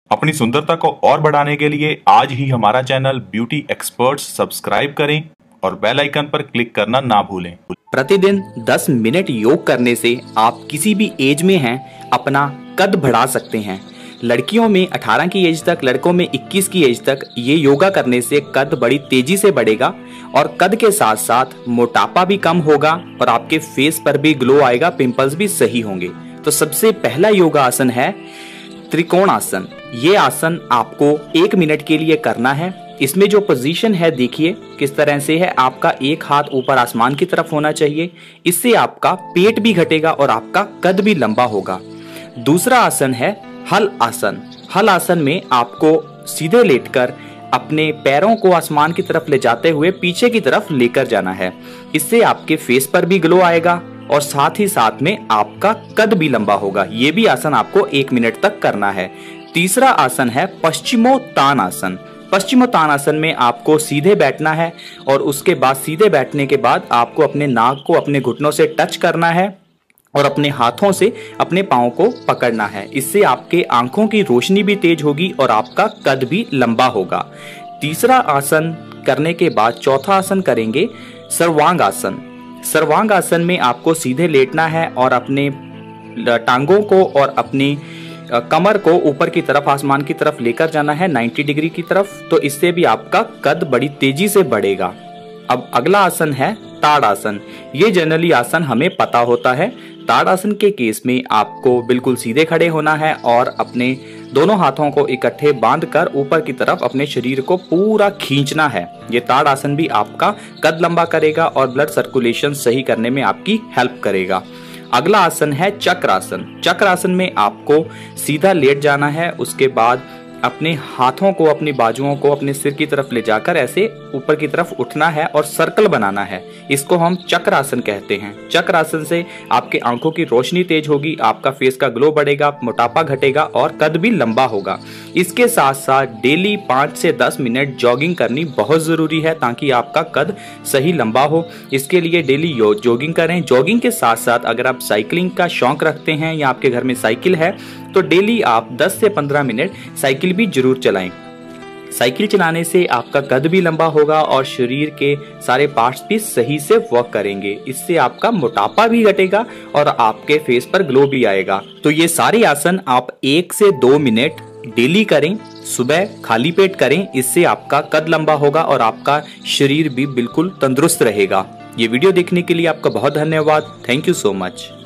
अपनी सुंदरता को और बढ़ाने के लिए आज ही हमारा चैनल ब्यूटी एक्सपर्ट्स सब्सक्राइब करें और बेल आइकन पर क्लिक करना ना भूलें। प्रतिदिन 10 मिनट योग करने से आप किसी भी एज में हैं अपना कद बढ़ा सकते हैं। लड़कियों में 18 की एज तक, लड़कों में 21 की एज तक ये योगा करने से कद बड़ी तेजी से बढ़ेगा और कद के साथ साथ मोटापा भी कम होगा और आपके फेस पर भी ग्लो आएगा, पिंपल्स भी सही होंगे। तो सबसे पहला योगा आसन है त्रिकोण आसन। ये आसन आपको 1 मिनट के लिए करना है। इसमें जो पोजीशन है देखिए किस तरह से है। आपका एक हाथ ऊपर आसमान की तरफ होना चाहिए। इससे आपका पेट भी घटेगा और आपका कद भी लंबा होगा। दूसरा आसन है हल आसन। हल आसन में आपको सीधे लेटकर अपने पैरों को आसमान की तरफ ले जाते हुए पीछे की तरफ लेकर जाना है। इससे आपके फेस पर भी ग्लो आएगा और साथ ही साथ में आपका कद भी लंबा होगा। ये भी आसन आपको 1 मिनट तक करना है। तीसरा आसन है पश्चिमोत्तान आसन। पश्चिमोत्तान आसन में आपको सीधे बैठना है और उसके बाद सीधे बैठने के बाद आपको अपने नाक को अपने घुटनों से टच करना है और अपने हाथों से अपने पाँव को पकड़ना है। इससे आपके आंखों की रोशनी भी तेज होगी और आपका कद भी लंबा होगा। तीसरा आसन करने के बाद चौथा आसन करेंगे सर्वांग आसन। सर्वांग आसन में आपको सीधे लेटना है और अपने टांगों को और अपनी कमर को ऊपर की तरफ आसमान की तरफ लेकर जाना है 90 डिग्री की तरफ। तो इससे भी आपका कद बड़ी तेजी से बढ़ेगा। अब अगला आसन है ताड़ आसन। ये जनरली आसन हमें पता होता है। ताड़ आसन के केस में आपको बिल्कुल सीधे खड़े होना है और अपने दोनों हाथों को इकट्ठे बांधकर ऊपर की तरफ अपने शरीर को पूरा खींचना है। ये ताड़ आसन भी आपका कद लंबा करेगा और ब्लड सर्कुलेशन सही करने में आपकी हेल्प करेगा। अगला आसन है चक्रासन। चक्रासन में आपको सीधा लेट जाना है। उसके बाद अपने हाथों को, अपनी बाजुओं को अपने सिर की तरफ ले जाकर ऐसे ऊपर की तरफ उठना है और सर्कल बनाना है। इसको हम चक्रासन कहते हैं। चक्रासन से आपके आंखों की रोशनी तेज होगी, आपका फेस का ग्लो बढ़ेगा, मोटापा घटेगा और कद भी लंबा होगा। इसके साथ साथ डेली 5 से 10 मिनट जॉगिंग करनी बहुत जरूरी है ताकि आपका कद सही लंबा हो। इसके लिए डेली जॉगिंग करें। जॉगिंग के साथ साथ अगर आप साइकिलिंग का शौक रखते हैं या आपके घर में साइकिल है तो डेली आप 10 से 15 मिनट साइकिल भी जरूर चलाएं। साइकिल चलाने से आपका कद भी लंबा होगा और शरीर के सारे पार्ट्स भी सही से वर्क करेंगे। इससे आपका मोटापा भी घटेगा और आपके फेस पर ग्लो भी आएगा। तो ये सारे आसन आप 1 से 2 मिनट डेली करें, सुबह खाली पेट करें। इससे आपका कद लंबा होगा और आपका शरीर भी बिल्कुल तंदुरुस्त रहेगा। ये वीडियो देखने के लिए आपका बहुत धन्यवाद। Thank you so much.